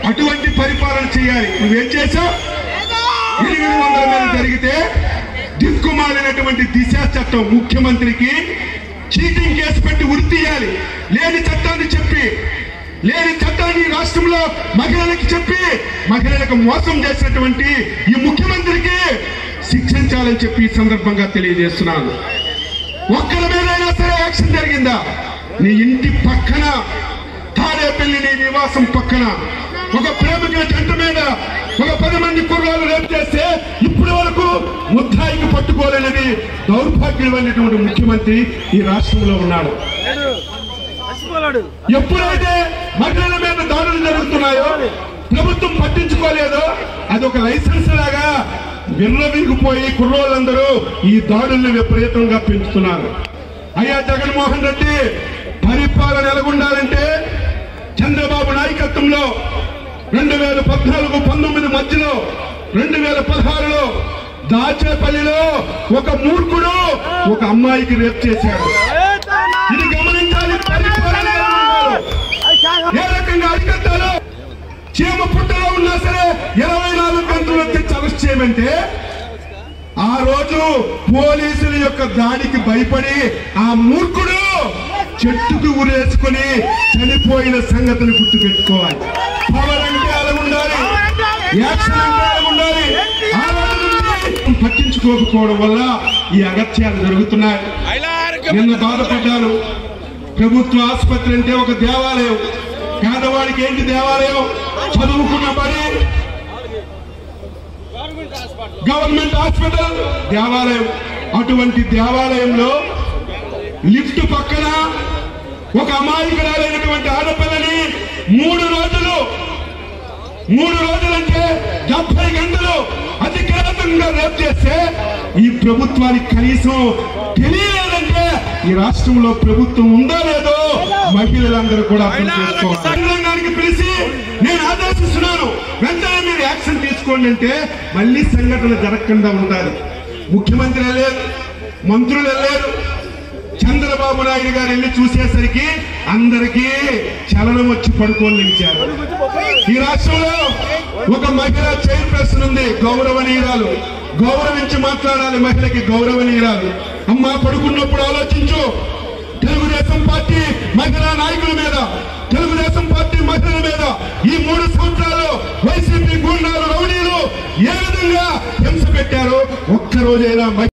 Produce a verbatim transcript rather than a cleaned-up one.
అటువంటి పరిపాలన చేయాలి. నువ్వేం చేశావు? ఎనిమిది వందల మీద జరిగితే దిక్కుమాలినటువంటి దిశ చట్టం ముఖ్యమంత్రికి చీటింగ్ కేసు పెట్టి ఉరి తీయాలి. లేని చట్టాన్ని చెప్పి లేని చట్టాన్ని రాష్ట్రంలో మహిళలకు చెప్పి మహిళలకు మోసం చేసినటువంటి ఈ ముఖ్యమంత్రికి శిక్షించాలని చెప్పి ఈ సందర్భంగా తెలియజేస్తున్నాను. ఒక్కరి మీదైనా సరే యాక్షన్ జరిగిందా? నీ ఇంటి పక్కన తాడేపల్లి నీ నివాసం పక్కన ఒక ప్రేమికుల జంట మీద ఒక పది మంది కుర్రాలు రేపు చేస్తే ఇప్పటి వరకు ముద్దాయికి పట్టుకోలేనిది దౌర్భాగ్యమైనటువంటి ముఖ్యమంత్రి ఈ రాష్ట్రంలో ఉన్నాడు. ఎప్పుడైతే మహిళల మీద దాడులు జరుగుతున్నాయో ప్రభుత్వం పట్టించుకోలేదో అదొక లైసెన్స్ లాగా విర్రవీగిపోయి కుర్రోళ్ళందరూ ఈ దాడుల్ని విపరీతంగా పెంచుతున్నారు. అయ్యా జగన్మోహన్ రెడ్డి, పరిపాలన ఎలాగుండాలంటే చంద్రబాబు నాయకత్వంలో రెండు వేల పద్నాలుగు పంతొమ్మిది మధ్యలో రెండు వేల పదహారులో దాచేపల్లిలో ఒక మూర్ఖుడు ఒక అమ్మాయికి రేప్ చేశాడు. ఇది గమనించాలి. పరిపాలన ఏ రకంగా అరికట్టాలో చీమ పుట్టలో ఉన్నా సరే ఇరవై నాలుగు గంటలు తెచ్చి అరెస్ట్ చేయమంటే ఆ రోజు పోలీసుల యొక్క దాడికి భయపడి ఆ మూర్ఖుడు చెట్టుకు ఉరేసుకుని చనిపోయిన సంగతిని గుర్తు పెట్టుకోవాలి. పవర్ అంటే అలా ఉండాలి, యాక్షన్ అంటే అలా ఉండాలి. ఆ రోజు పట్టించుకోకపోవడం వల్ల ఈ అగత్యాలు జరుగుతున్నాయి. నిన్న బాధపడ్డాను. ప్రభుత్వ ఆసుపత్రి అంటే ఒక దేవాలయం. పేదవాడికి ఏంటి దేవాలయం? చదువుకున్న బడి, గవర్నమెంట్ హాస్పిటల్, దేవాలయం. అటువంటి దేవాలయంలో లిఫ్ట్ పక్కన ఒక అమాయకురాలైనటువంటి ఆడపిల్లని మూడు రోజులు మూడు రోజులంటే డెబ్బై గంటలు అతి కిరాతకంగా రేపు చేస్తే ఈ ప్రభుత్వానికి కనీసం తెలియలేదంటే ఈ రాష్ట్రంలో ప్రభుత్వం ఉందో లేదో మహిళలందరూ కూడా అర్థం చేసుకోవాలి. సంఘానికి పిలిచి నేను ఆదేశిస్తున్నాను, వెంటనే మీరు యాక్షన్ తీసుకోండి అంటే మళ్ళీ సంఘటన జరగకుండా ఉండాలి. ముఖ్యమంత్రి వెళ్ళారు, మంత్రులు వెళ్ళారు, చంద్రబాబు నాయుడు గారు వెళ్ళి చూసేసరికి అందరికీ చలనం వచ్చి పడుకోని నిలిచారు. ఈ రాష్ట్రంలో ఒక మహిళ చైర్పర్సన్ ఉంది, గౌరవనీయురాలు. గౌరవించి మాట్లాడాలి. మహిళకి గౌరవనీయురాలు. అమ్మా, పడుకున్నప్పుడు ఆలోచించు. తెలుగుదేశం పార్టీ మహిళా నాయకుల మీద, తెలుగుదేశం పార్టీ మహిళల మీద ఈ మూడు సంవత్సరాలు వైసీపీ గుండాలు, రౌడీలు ఏ విధంగా హింస పెట్టారో ఒక్కరోజైనా